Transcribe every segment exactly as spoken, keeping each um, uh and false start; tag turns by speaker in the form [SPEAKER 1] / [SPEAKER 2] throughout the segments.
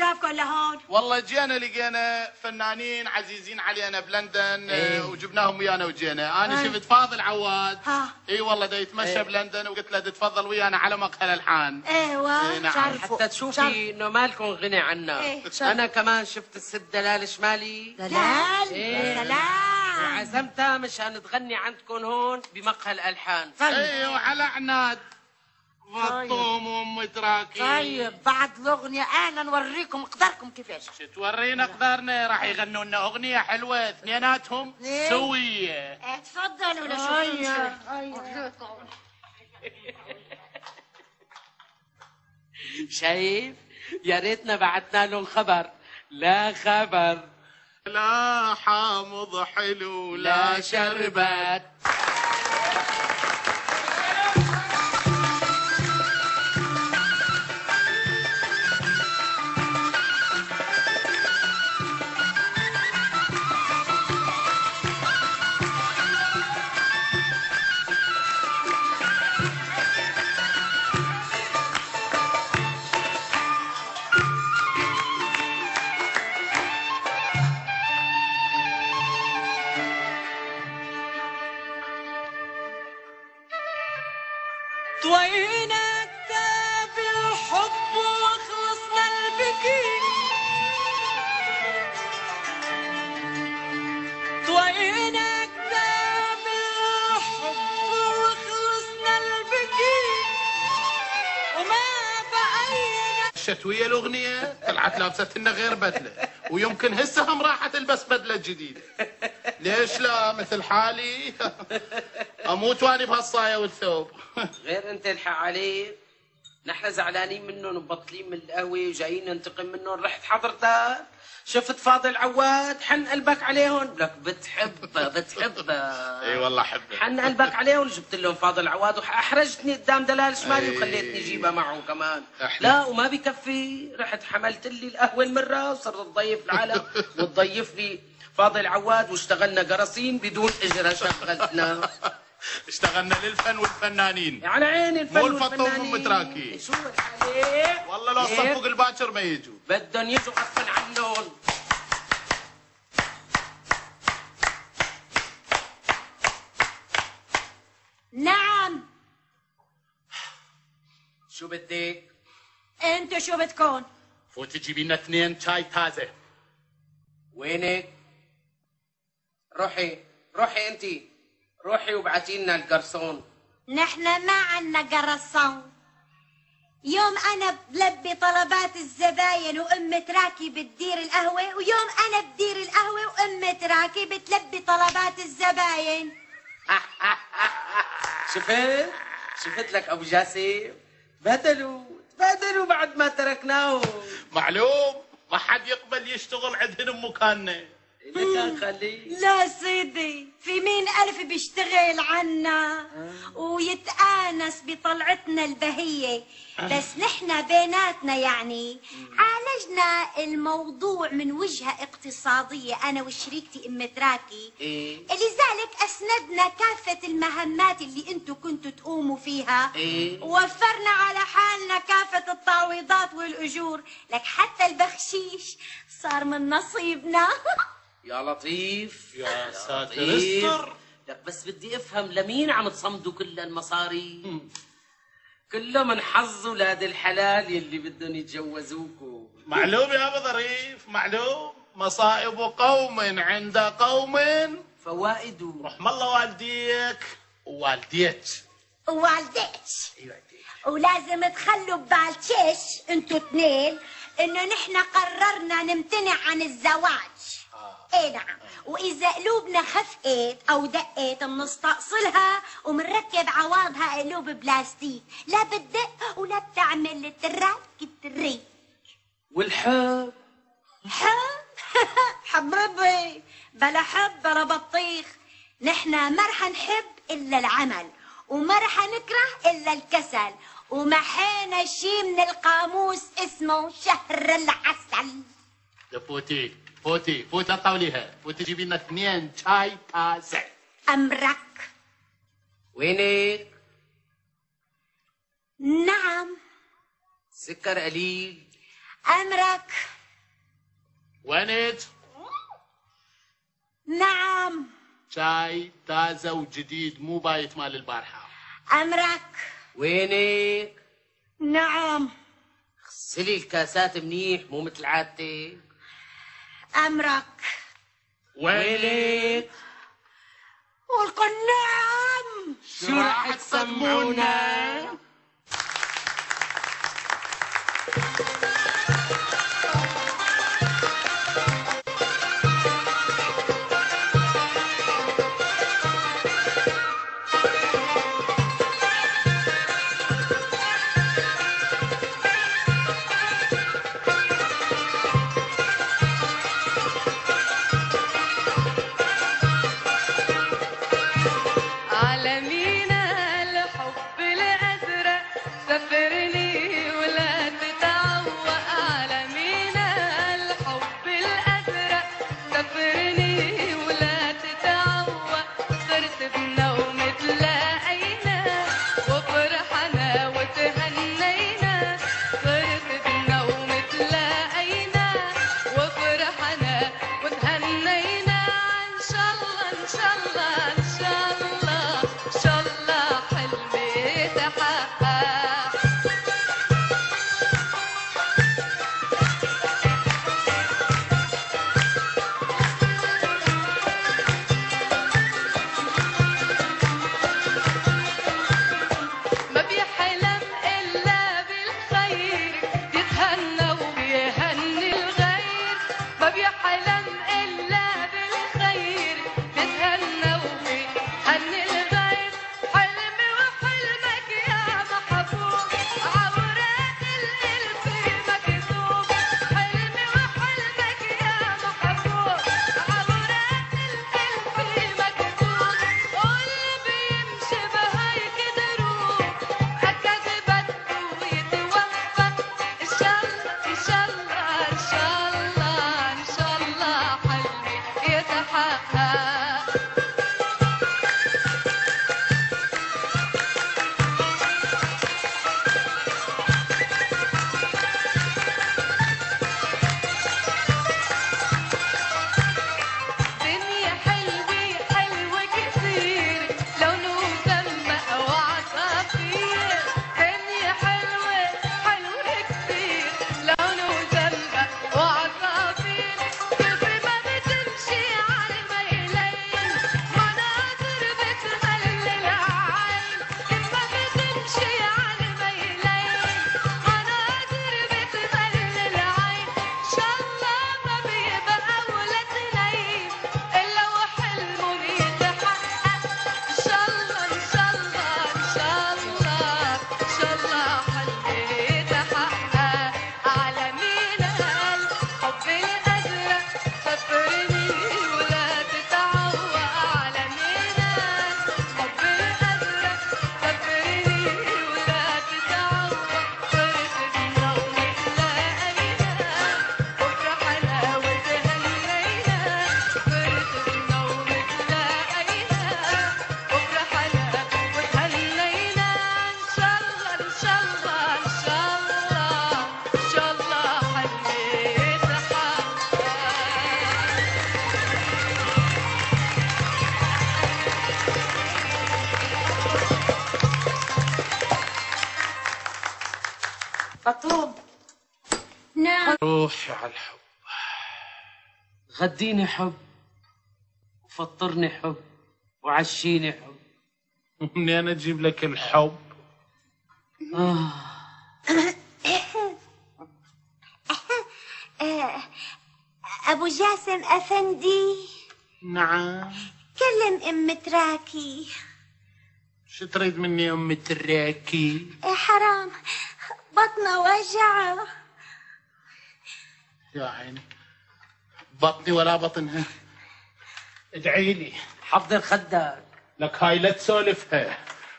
[SPEAKER 1] جابكم لهون؟
[SPEAKER 2] والله جينا لقينا فنانين عزيزين علينا بلندن. إيه؟ وجبناهم ويانا وجينا. انا شفت فاضل عواد.
[SPEAKER 1] ها.
[SPEAKER 2] اي والله دا يتمشى إيه؟ بلندن، وقلت له تفضل ويانا على مقهى الالحان.
[SPEAKER 1] ايوه.
[SPEAKER 2] إيه نعم.
[SPEAKER 3] حتى تشوفي انه مالكم غني عنا.
[SPEAKER 1] إيه؟
[SPEAKER 3] انا كمان شفت الست دلال شمالي.
[SPEAKER 1] دلال؟
[SPEAKER 3] إيه؟
[SPEAKER 1] سلام.
[SPEAKER 3] وعزمتها مشان تغني عندكم هون بمقهى الالحان.
[SPEAKER 2] ايوه على عناد. فطوم وام تراكي.
[SPEAKER 1] طيب بعد الاغنيه انا نوريكم قدركم كيفاش.
[SPEAKER 2] تورينا قدرنا. راح يغنوا لنا اغنيه حلوه اثنيناتهم سويه.
[SPEAKER 1] تفضلوا لشوفوا.
[SPEAKER 3] شايف؟ يا ريتنا بعتنا لهم خبر. لا خبر.
[SPEAKER 2] لا حامض حلو لا شربت.
[SPEAKER 3] طوينا كتاب الحب وخلصنا البكي. طوينا كتاب الحب وخلصنا البكي وما بقينا.
[SPEAKER 2] الشتويه الاغنيه طلعت لابسه لنا غير بدله، ويمكن هسه هم راح تلبس بدله جديده. ليش لا مثل حالي اموت واني بهالصايه والثوب.
[SPEAKER 3] غير انت الحق عليه. نحن زعلانين منهم ومبطلين من القهوه وجايين ننتقم منهم. رحت حضرتك شفت فاضل عواد حن قلبك عليهم. لك بتحبها بتحبها.
[SPEAKER 2] اي والله حبها.
[SPEAKER 3] حن قلبك عليهم. جبت لهم فاضل عواد واحرجتني قدام دلال شمالي وخليتني جيبها معه كمان. لا وما بكفي. رحت حملت لي القهوه المره وصرت تضيف العالم وتضيف لي فاضل عواد واشتغلنا قراصين بدون اجره. شغلتنا
[SPEAKER 2] اشتغلنا للفن والفنانين.
[SPEAKER 3] على عيني الفن
[SPEAKER 2] مو الفطوم
[SPEAKER 3] والفنانين.
[SPEAKER 2] ومتراكي.
[SPEAKER 3] شو عليه؟
[SPEAKER 2] والله لو صفق الباكر ما يجوا.
[SPEAKER 3] بدهم يجوا غصبا عنهم.
[SPEAKER 1] نعم.
[SPEAKER 3] شو بدك؟
[SPEAKER 1] انتوا شو بدكم؟
[SPEAKER 2] فوتي جيبي لنا اثنين شاي تازه.
[SPEAKER 3] وينك؟ روحي روحي انت روحي وابعتي لنا القرصون.
[SPEAKER 1] نحن ما عنا قرصون. يوم انا بلبي طلبات الزباين وام تراكي بتدير القهوه، ويوم انا بدير القهوه وام تراكي بتلبي طلبات الزباين.
[SPEAKER 3] شفت؟ شفت لك ابو جاسم؟ بدلوا بدلوا بعد ما تركناهم.
[SPEAKER 2] معلوم ما حد يقبل يشتغل عندهم مكاننا.
[SPEAKER 3] اللي كان خليه.
[SPEAKER 1] لا سيدي، في مين ألف بيشتغل عنا ويتآنس بطلعتنا البهية. بس نحن بيناتنا يعني عالجنا الموضوع من وجهة اقتصادية أنا وشريكتي أم تراكي.
[SPEAKER 3] إيه؟
[SPEAKER 1] لذلك أسندنا كافة المهمات اللي أنتوا كنتوا تقوموا فيها.
[SPEAKER 3] إيه؟
[SPEAKER 1] ووفرنا على حالنا كافة التعويضات والأجور. لك حتى البخشيش صار من نصيبنا.
[SPEAKER 3] يا لطيف
[SPEAKER 2] يا ساتر
[SPEAKER 3] لطيف.
[SPEAKER 2] استر.
[SPEAKER 3] لك بس بدي افهم لمين عم تصمدوا كل المصاري؟ كله من حظ ولاد الحلال يلي بدهم يتجوزوكوا.
[SPEAKER 2] معلوم يا ابو ظريف، معلوم. مصائب قوم عند قوم
[SPEAKER 3] فوائد.
[SPEAKER 2] رحم الله والديك ووالديك
[SPEAKER 1] ووالديك.
[SPEAKER 2] ايوه.
[SPEAKER 1] ولازم تخلوا ببالتش انتوا اثنين انه نحن قررنا نمتنع عن الزواج. ايه نعم. واذا قلوبنا خفقت او دقت بنستأصلها ومنركب عواضها قلوب بلاستيك، لا بتدق ولا بتعمل التراك التريك.
[SPEAKER 3] والحب؟
[SPEAKER 1] حب؟ حب ربي. بلا حب بلا بطيخ. نحن ما رح نحب الا العمل، وما رح نكره الا الكسل، ومحينا شي من القاموس اسمه شهر العسل.
[SPEAKER 2] يا فوتي فوتي فوتي طاوليها. فوتي جيبي لنا اثنين شاي تازه.
[SPEAKER 1] امرك.
[SPEAKER 3] وينك؟
[SPEAKER 1] نعم.
[SPEAKER 3] سكر قليل.
[SPEAKER 1] امرك.
[SPEAKER 2] وينك؟
[SPEAKER 1] نعم.
[SPEAKER 2] شاي تازة وجديد مو بايت مال البارحة.
[SPEAKER 1] أمرك.
[SPEAKER 3] وينك؟
[SPEAKER 1] نعم.
[SPEAKER 3] غسلي الكاسات منيح مو مثل عادتك.
[SPEAKER 1] أمرك.
[SPEAKER 2] وينك؟
[SPEAKER 1] والقل نعم.
[SPEAKER 2] شو راح تسمعونا؟
[SPEAKER 1] مطلوب. نعم.
[SPEAKER 3] روحي على الحب، غديني حب وفطرني حب وعشيني حب.
[SPEAKER 2] منين اجيب لك الحب؟
[SPEAKER 3] آه.
[SPEAKER 1] أبو جاسم أفندي.
[SPEAKER 2] نعم.
[SPEAKER 1] كلم أم تراكي.
[SPEAKER 2] شو تريد مني أم تراكي؟
[SPEAKER 1] يا حرام بطنه وجعه.
[SPEAKER 2] يا عيني بطني ولا بطنها. ادعي لي.
[SPEAKER 3] حضر خدك.
[SPEAKER 2] لك هاي لا تسولفها.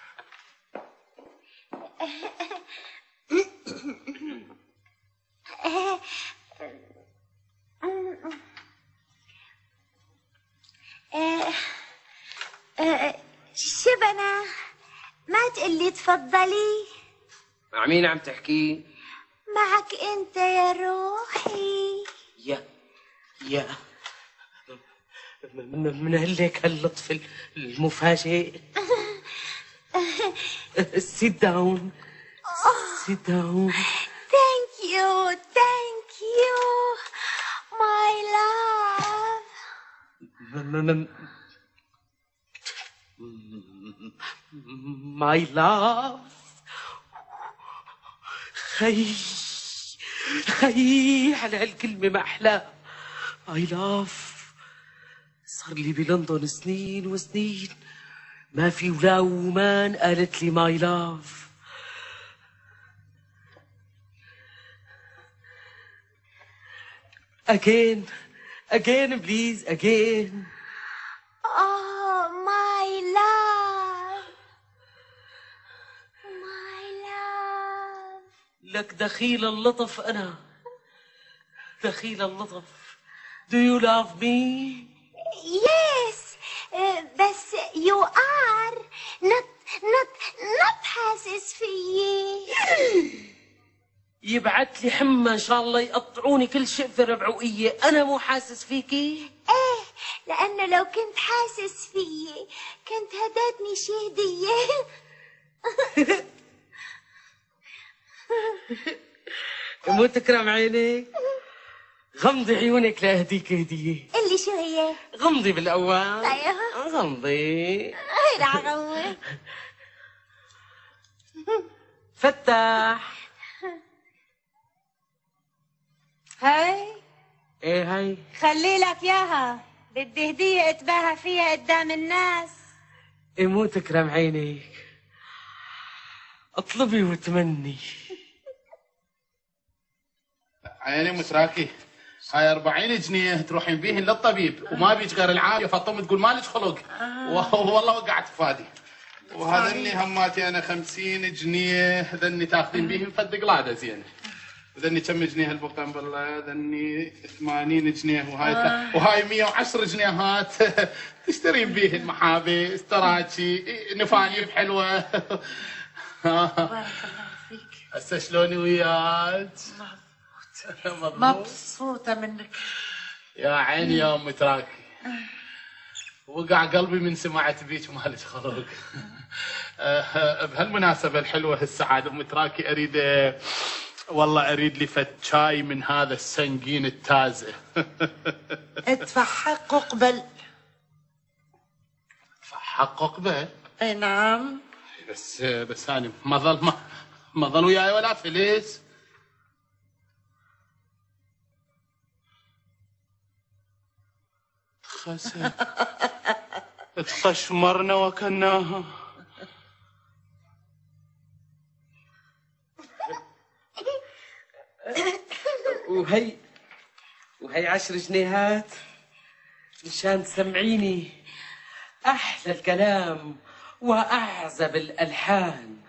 [SPEAKER 1] شبنا ما تقلي تفضلي.
[SPEAKER 3] مع مين عم تحكي؟
[SPEAKER 1] معك انت يا روحي.
[SPEAKER 3] يا يا من, من هلك هاللطف المفاجئ. sit down sit down.
[SPEAKER 1] Thank you, thank you, my love.
[SPEAKER 3] my love. خي خي على هالكلمة ما أحلاها. I love. صار لي بلندن سنين وسنين ما في ولا ومان قالت لي my love. Again, again, please, again.
[SPEAKER 1] Oh, my love, my love.
[SPEAKER 3] لك دخيل اللطف أنا، دخيل اللطف. Do you love me?
[SPEAKER 1] Yes, uh, بس you are not, not, not حاسس فيي.
[SPEAKER 3] يبعت لي حمى إن شاء الله يقطعوني كل شيء في ربعوية، أنا مو حاسس فيكي؟
[SPEAKER 1] إيه، لأنه لو كنت حاسس فيي كنت هدتني شي هدية.
[SPEAKER 3] مو تكرم عينك؟ غمضي عيونك لأهديك هدية.
[SPEAKER 1] اللي شو هي؟
[SPEAKER 3] غمضي بالأول.
[SPEAKER 1] طيب.
[SPEAKER 3] غمضي.
[SPEAKER 1] هيدا عغمض.
[SPEAKER 3] فتح.
[SPEAKER 1] هاي.
[SPEAKER 3] ايه هاي.
[SPEAKER 1] خلي لك ياها، بدي هدية اتباهى فيها قدام الناس.
[SPEAKER 3] إيه مو تكرم عينك، اطلبي وتمني.
[SPEAKER 2] عيني متراكي، هاي أربعين جنيه تروحين بيهن للطبيب وما بيج غير العافيه، فطم تقول مالك خلق. والله وقعت فادي. وهذني هماتي انا خمسين جنيه، ذني تاخذين بيهن فد قلاده زين. وذني كم جنيه البقم بالله؟ ذني ثمانين جنيه، وهاي آه. وهاي مية وعشرة جنيهات تشترين بيهن محابي، استراكي، نفانيف حلوه.
[SPEAKER 1] بارك الله فيك.
[SPEAKER 2] هسه شلوني وياك؟
[SPEAKER 1] مبسوطة منك
[SPEAKER 2] يا عيني يا ام تراكي. وقع قلبي من سمعت بيك مالك خلق. بهالمناسبة الحلوة هالسعادة ام تراكي اريد والله اريد لي فد شاي من هذا السنجين التازه.
[SPEAKER 4] ادفع حقه قبل.
[SPEAKER 2] ادفع حقه قبل؟
[SPEAKER 4] اي نعم.
[SPEAKER 2] بس بس انا ما ظل ما, ما ظل وياي ولا فلس. خسر تقشمرنا وكناها.
[SPEAKER 3] وهي وهي عشر جنيهات مشان تسمعيني أحلى الكلام وأعزب الألحان.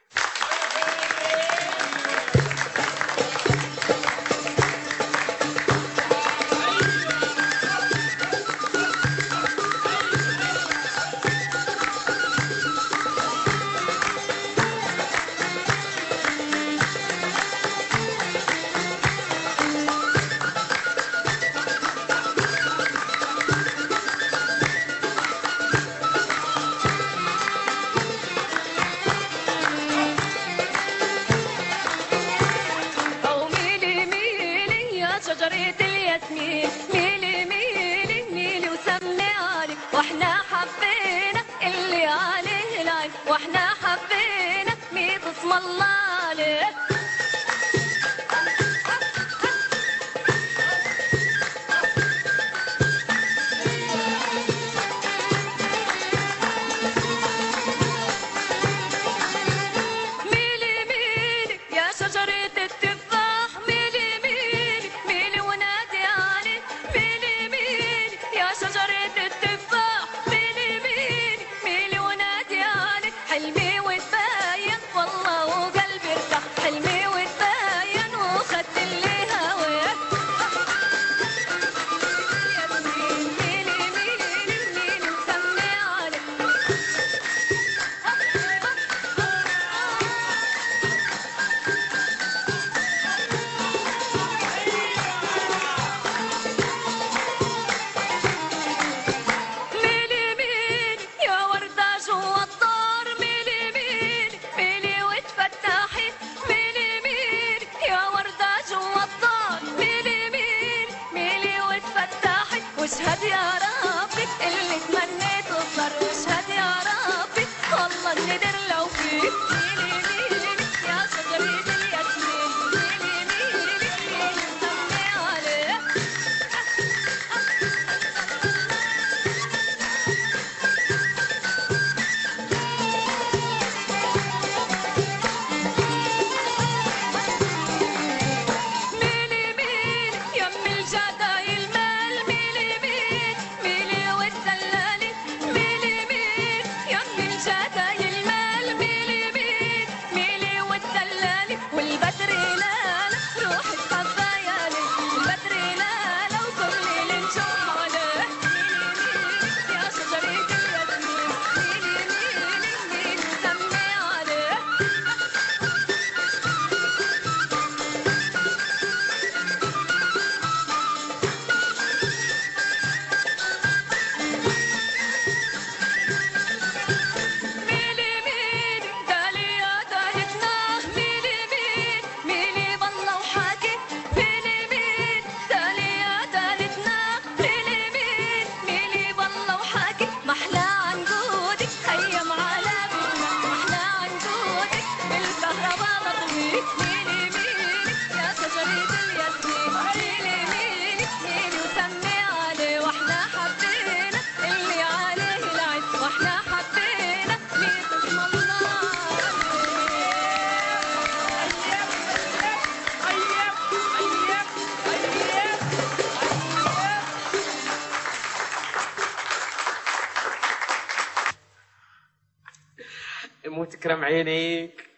[SPEAKER 5] واحنا حبينا ميت اسم الله عليه. ميلي ميلي يا شجرة التفاح، ميلي ميلي ميلي ونادي عليه. ميلي ميلي يا شجرة التفاح، ميلي ميلي ميلي ونادي عليه. حلمي وتباين والله وقلبي ارتاح. حلمي واشهد يا ربي اللي تمنيته صار، واشهد يا ربي والله الندر لو فيه. ميلي ميلي يا شجرة الياسمين، ميلي ميلي ميلي سمي عليه. ميلي ميلي يم الجدايل مال، ميلي ميلي ميلي والدلالي، ميلي ميلي يم الجدايل مال، ميلي ميلي ميلي والدلالي. والبدر لالا روح الخفايالي، البدر لالا وكل النجوم عليه. ميلي ميلي يا شجرة الياسمين، ميلي ميلي ميلي سمي عليه. ميلي ميلي دالي يا دالتنا، ميلي ميلي ميلي بالله وحاكي. ميلي ميلي دالي يا دالتنا، ميلي ميلي ميلي بالله وحاكي. محلى عنقودك خيم على بيتنا، محلى عنقودك بالكهرباء مطوي. ميلي ميلي يا شجرة الياسمين، ميلي ميلي ميلي وسمي عليه. واحنا حبينا اللي عليه العين، واحنا حبينا ميت اسم الله
[SPEAKER 3] مو تكرم عينيك.